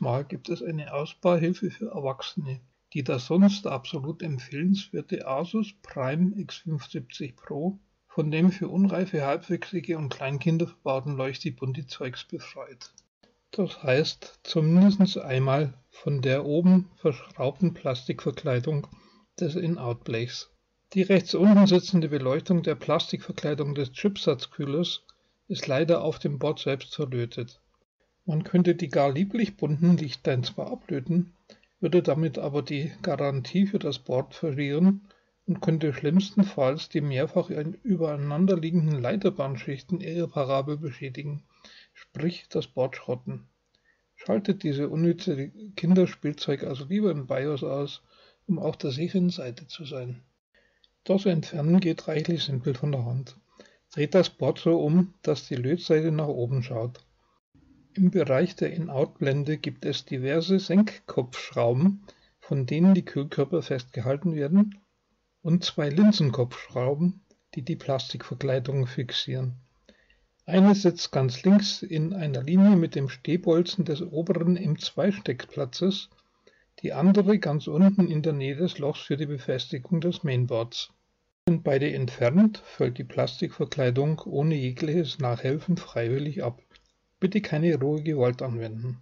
Mal gibt es eine Ausbauhilfe für Erwachsene, die das sonst absolut empfehlenswerte Asus Prime X570 Pro von dem für unreife, halbwüchsige und Kleinkinder verbauten Leuchtdie-Bunti-Zeugs befreit. Das heißt, zumindest einmal von der oben verschraubten Plastikverkleidung des In-Out-Blechs. Die rechts unten sitzende Beleuchtung der Plastikverkleidung des Chipsatzkühlers ist leider auf dem Board selbst verlötet. Man könnte die gar lieblich bunten Lichtlein zwar ablöten, würde damit aber die Garantie für das Board verlieren und könnte schlimmstenfalls die mehrfach übereinander liegenden Leiterbahnschichten irreparabel beschädigen, sprich das Board schrotten. Schaltet diese unnütze Kinderspielzeug also lieber im BIOS aus, um auf der sicheren Seite zu sein. Das Entfernen geht reichlich simpel von der Hand. Dreht das Board so um, dass die Lötseite nach oben schaut. Im Bereich der In-Out-Blende gibt es diverse Senkkopfschrauben, von denen die Kühlkörper festgehalten werden, und zwei Linsenkopfschrauben, die die Plastikverkleidung fixieren. Eine sitzt ganz links in einer Linie mit dem Stehbolzen des oberen M2-Steckplatzes, die andere ganz unten in der Nähe des Lochs für die Befestigung des Mainboards. Sind beide entfernt, fällt die Plastikverkleidung ohne jegliches Nachhelfen freiwillig ab. Bitte keine rohe Gewalt anwenden.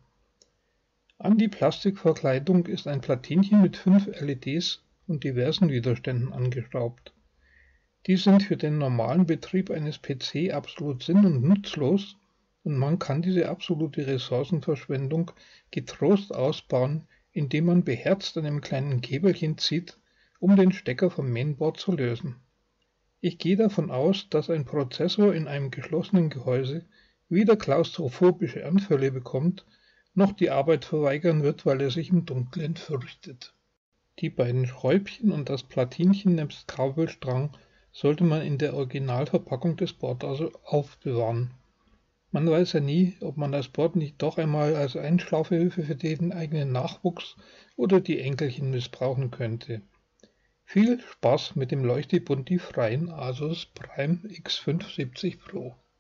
An die Plastikverkleidung ist ein Platinchen mit 5 LEDs und diversen Widerständen angeschraubt. Die sind für den normalen Betrieb eines PC absolut sinn- und nutzlos und man kann diese absolute Ressourcenverschwendung getrost ausbauen, indem man beherzt an einem kleinen Käbelchen zieht, um den Stecker vom Mainboard zu lösen. Ich gehe davon aus, dass ein Prozessor in einem geschlossenen Gehäuse weder klaustrophobische Anfälle bekommt, noch die Arbeit verweigern wird, weil er sich im Dunkeln fürchtet. Die beiden Schräubchen und das Platinchen nebst Kabelstrang sollte man in der Originalverpackung des Boards also aufbewahren. Man weiß ja nie, ob man das Board nicht doch einmal als Einschlafhilfe für den eigenen Nachwuchs oder die Enkelchen missbrauchen könnte. Viel Spaß mit dem Leuchtdie-Bunti freien Asus Prime X570 Pro.